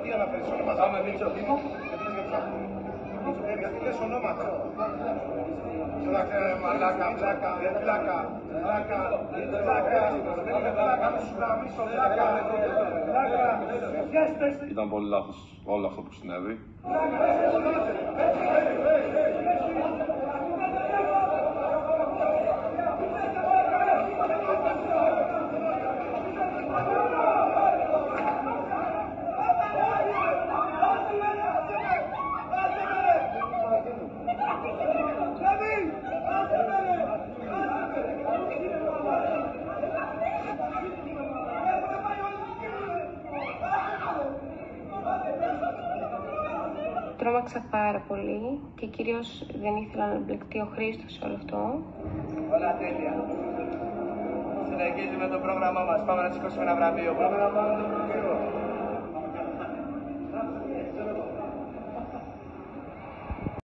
τι αναφέρεις ονόματα. Πάμε Μίτσο Δήμο. Γιατί λες ονόματα. Μαλάκα, πλάκα, πλάκα, πλάκα, πλάκα, πλάκα, να σου γραμμίσω, πλάκα, πλάκα. Ήταν πολύ λάθος όλο αυτό που συνέβη. Τρόμαξα πάρα πολύ και κυρίως δεν ήθελα να μπλεχτεί ο Χρήστος σε όλο αυτό. Όλα τέλεια. Συνεχίζουμε το πρόγραμμά μας. Πάμε να σηκώσουμε ένα βραβείο.